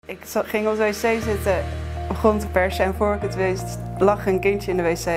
Ik ging op de wc zitten, begon te persen en voor ik het wist lag een kindje in de wc.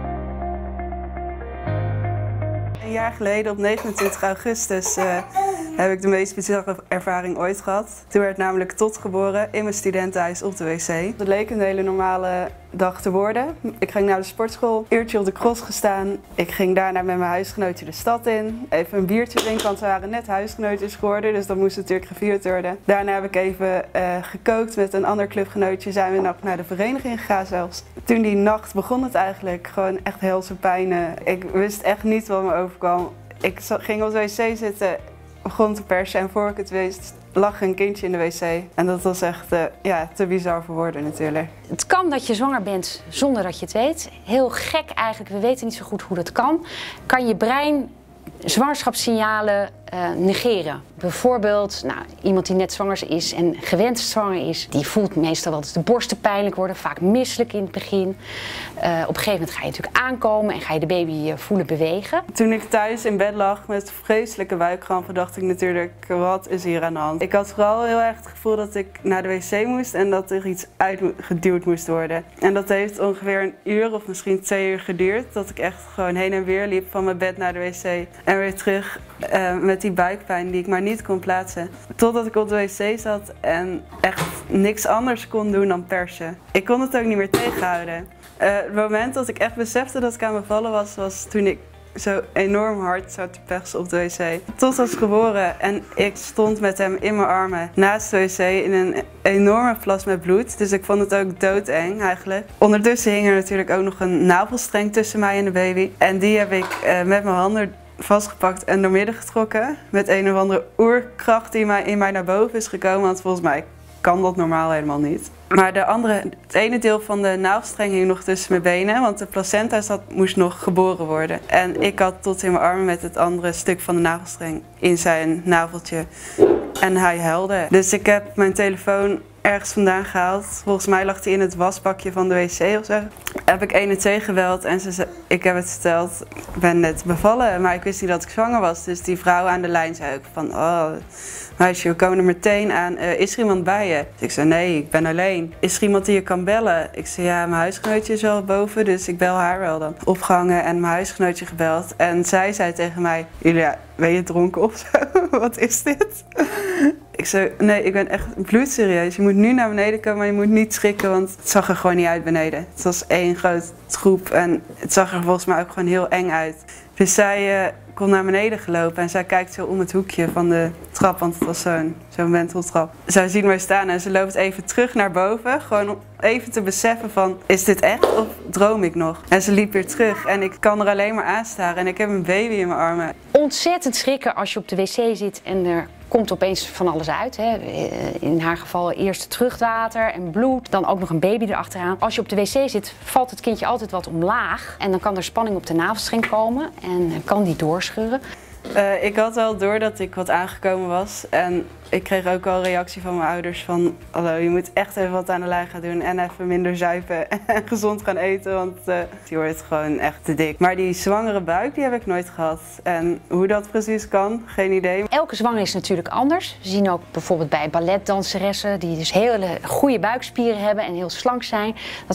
Een jaar geleden op 29 augustus heb ik de meest bizarre ervaring ooit gehad. Toen werd namelijk Tot geboren in mijn studentenhuis op de wc. Het leek een hele normale dag te worden. Ik ging naar de sportschool, een uurtje op de cross gestaan. Ik ging daarna met mijn huisgenootje de stad in. Even een biertje drinken, want we waren net huisgenootjes geworden. Dus dat moest natuurlijk gevierd worden. Daarna heb ik even gekookt met een ander clubgenootje. Zijn we nog naar de vereniging gegaan zelfs. Toen die nacht begon het eigenlijk gewoon echt heel zijn pijnen. Ik wist echt niet wat me overkwam. Ik ging op de wc zitten, begon te persen en voor ik het wist lag een kindje in de wc. En dat was echt te bizar voor woorden natuurlijk. Het kan dat je zwanger bent zonder dat je het weet. Heel gek eigenlijk, we weten niet zo goed hoe dat kan. Kan je brein zwangerschapssignalen negeren. Bijvoorbeeld iemand die net zwanger is en gewenst zwanger is, die voelt meestal dat de borsten pijnlijk worden, vaak misselijk in het begin. Op een gegeven moment ga je natuurlijk aankomen en ga je de baby voelen bewegen. Toen ik thuis in bed lag met vreselijke buikkrampen, dacht ik natuurlijk, wat is hier aan de hand? Ik had vooral heel erg het gevoel dat ik naar de wc moest en dat er iets uitgeduwd moest worden. En dat heeft ongeveer een uur of misschien 2 uur geduurd, dat ik echt gewoon heen en weer liep van mijn bed naar de wc en weer terug met die buikpijn die ik maar niet kon plaatsen. Totdat ik op de wc zat en echt niks anders kon doen dan persen. Ik kon het ook niet meer tegenhouden. Het moment dat ik echt besefte dat ik aan het bevallen was toen ik zo enorm hard zat te persen op de wc. Tot was geboren en ik stond met hem in mijn armen naast de wc in een enorme plas met bloed. Dus ik vond het ook doodeng eigenlijk. Ondertussen hing er natuurlijk ook nog een navelstreng tussen mij en de baby. En die heb ik met mijn handen vastgepakt en doormidden getrokken. Met een of andere oerkracht die in mij naar boven is gekomen. Want volgens mij kan dat normaal helemaal niet. Maar het ene deel van de navelstreng hing nog tussen mijn benen. Want de placenta moest nog geboren worden. En ik had Tot in mijn armen met het andere stuk van de navelstreng in zijn naveltje. En hij huilde. Dus ik heb mijn telefoon ergens vandaan gehaald. Volgens mij lag hij in het wasbakje van de wc of zo. Heb ik 112 gebeld en ik heb het verteld. Ik ben net bevallen, maar ik wist niet dat ik zwanger was. Dus die vrouw aan de lijn zei ook van, oh meisje, we komen er meteen aan. Is er iemand bij je? Dus ik zei, nee, ik ben alleen. Is er iemand die je kan bellen? Ik zei, ja, mijn huisgenootje is wel boven, dus ik bel haar wel dan. Opgehangen en mijn huisgenootje gebeld. En zij zei tegen mij, Julia, ben je dronken of zo? Wat is dit? Ik zei, nee, ik ben echt bloedserieus. Je moet nu naar beneden komen, maar je moet niet schrikken, want het zag er gewoon niet uit beneden. Het was één groot troep en het zag er volgens mij ook gewoon heel eng uit. Dus zij kon naar beneden gelopen en zij kijkt zo om het hoekje van de trap, want het was zo'n wenteltrap. Zij ziet mij staan en ze loopt even terug naar boven, gewoon om even te beseffen van, is dit echt of droom ik nog? En ze liep weer terug en ik kan er alleen maar aan staren en ik heb een baby in mijn armen. Ontzettend schrikken als je op de wc zit en er komt opeens van alles uit. Hè. In haar geval eerst terugwater en bloed, dan ook nog een baby erachteraan. Als je op de wc zit, valt het kindje altijd wat omlaag. En dan kan er spanning op de navelstreng komen en kan die doorscheuren. Ik had wel door dat ik wat aangekomen was en ik kreeg ook al reactie van mijn ouders van, hallo, je moet echt even wat aan de lijn gaan doen en even minder zuipen en gezond gaan eten, want je wordt gewoon echt te dik. Maar die zwangere buik, die heb ik nooit gehad. En hoe dat precies kan, geen idee. Elke zwanger is natuurlijk anders. We zien ook bijvoorbeeld bij balletdanseressen die dus hele goede buikspieren hebben en heel slank zijn,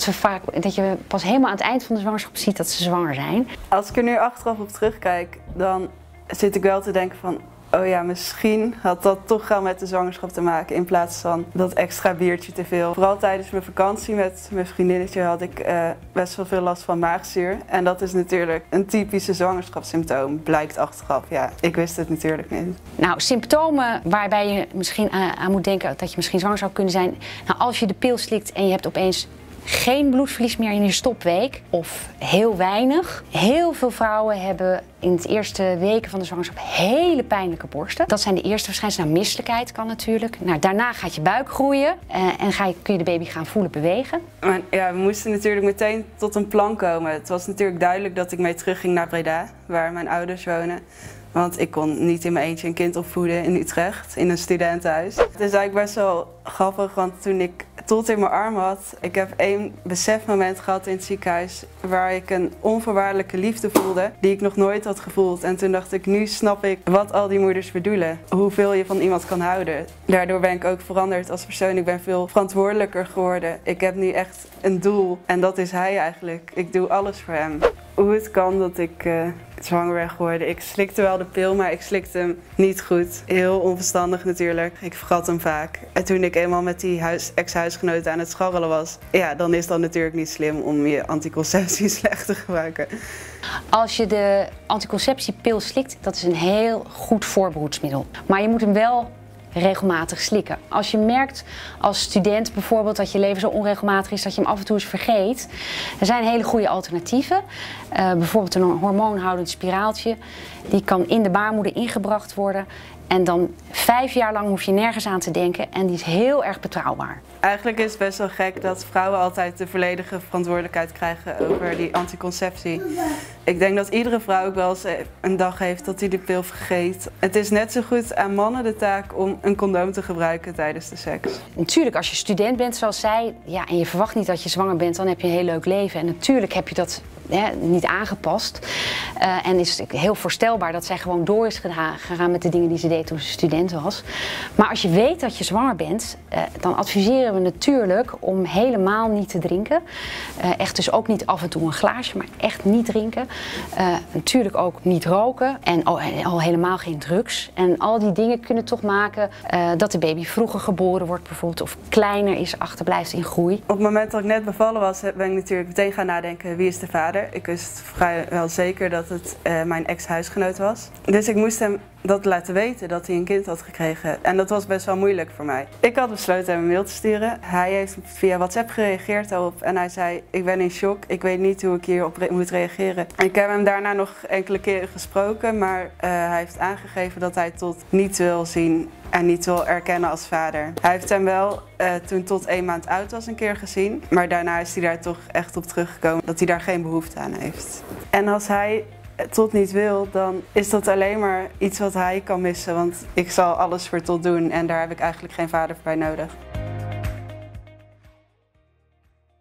dat je pas helemaal aan het eind van de zwangerschap ziet dat ze zwanger zijn. Als ik er nu achteraf op terugkijk, dan zit ik wel te denken van, oh ja, misschien had dat toch wel met de zwangerschap te maken in plaats van dat extra biertje te veel. Vooral tijdens mijn vakantie met mijn vriendinnetje had ik best wel veel last van maagzuur. En dat is natuurlijk een typische zwangerschapssymptoom, blijkt achteraf. Ja, ik wist het natuurlijk niet. Nou, symptomen waarbij je misschien aan moet denken dat je misschien zwanger zou kunnen zijn. Nou, als je de pil slikt en je hebt opeens geen bloedverlies meer in je stopweek of heel weinig. Heel veel vrouwen hebben in de eerste weken van de zwangerschap hele pijnlijke borsten. Dat zijn de eerste verschijnselen. Nou, misselijkheid kan natuurlijk. Nou, daarna gaat je buik groeien en kun je de baby gaan voelen bewegen. Maar ja, we moesten natuurlijk meteen tot een plan komen. Het was natuurlijk duidelijk dat ik mee terugging naar Breda, waar mijn ouders wonen. Want ik kon niet in mijn eentje een kind opvoeden in Utrecht, in een studentenhuis. Het is eigenlijk best wel grappig, want toen ik Todd in mijn arm had, ik heb één besefmoment gehad in het ziekenhuis waar ik een onvoorwaardelijke liefde voelde die ik nog nooit had gevoeld. En toen dacht ik, nu snap ik wat al die moeders bedoelen. Hoeveel je van iemand kan houden. Daardoor ben ik ook veranderd als persoon. Ik ben veel verantwoordelijker geworden. Ik heb nu echt een doel en dat is hij eigenlijk. Ik doe alles voor hem. Hoe het kan dat ik zwanger ben geworden. Ik slikte wel de pil, maar ik slikte hem niet goed. Heel onverstandig natuurlijk. Ik vergat hem vaak. En toen ik eenmaal met die ex-huisgenoten aan het scharrelen was, ja, dan is dat natuurlijk niet slim om je anticonceptie slecht te gebruiken. Als je de anticonceptiepil slikt, dat is een heel goed voorbehoedsmiddel. Maar je moet hem wel regelmatig slikken. Als je merkt als student bijvoorbeeld dat je leven zo onregelmatig is dat je hem af en toe eens vergeet, er zijn hele goede alternatieven. Bijvoorbeeld een hormoonhoudend spiraaltje. Die kan in de baarmoeder ingebracht worden. En dan 5 jaar lang hoef je nergens aan te denken en die is heel erg betrouwbaar. Eigenlijk is het best wel gek dat vrouwen altijd de volledige verantwoordelijkheid krijgen over die anticonceptie. Ik denk dat iedere vrouw ook wel eens een dag heeft dat hij de pil vergeet. Het is net zo goed aan mannen de taak om een condoom te gebruiken tijdens de seks. Natuurlijk, als je student bent zoals zij, ja, en je verwacht niet dat je zwanger bent, dan heb je een heel leuk leven. En natuurlijk heb je dat niet aangepast. En is het heel voorstelbaar dat zij gewoon door is gegaan met de dingen die ze deed toen ze student was. Maar als je weet dat je zwanger bent, dan adviseren we natuurlijk om helemaal niet te drinken. Echt dus ook niet af en toe een glaasje, maar echt niet drinken. Natuurlijk ook niet roken en al helemaal geen drugs. En al die dingen kunnen toch maken dat de baby vroeger geboren wordt bijvoorbeeld, of kleiner is, achterblijft in groei. Op het moment dat ik net bevallen was, ben ik natuurlijk meteen gaan nadenken, wie is de vader? Ik wist vrijwel zeker dat het mijn ex-huisgenoot was. Dus ik moest hem dat laten weten, dat hij een kind had gekregen. En dat was best wel moeilijk voor mij. Ik had besloten hem een mail te sturen. Hij heeft via WhatsApp gereageerd daarop en hij zei, ik ben in shock, ik weet niet hoe ik hierop moet reageren. Ik heb hem daarna nog enkele keren gesproken, maar hij heeft aangegeven dat hij Todd niet wil zien en niet wil erkennen als vader. Hij heeft hem wel toen Todd 1 maand oud was een keer gezien, maar daarna is hij daar toch echt op teruggekomen dat hij daar geen behoefte aan heeft. En als hij Todd niet wil, dan is dat alleen maar iets wat hij kan missen, want ik zal alles voor Todd doen en daar heb ik eigenlijk geen vader bij nodig.